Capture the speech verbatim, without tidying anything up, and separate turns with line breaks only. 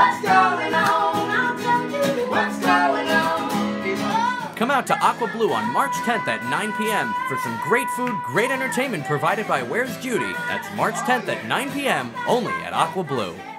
What's going on? I'll tell you what's going on.
Come out to Aqua Blu on March tenth at nine p m for some great food, great entertainment provided by Where's Judy. That's March tenth at nine p m only at Aqua Blu.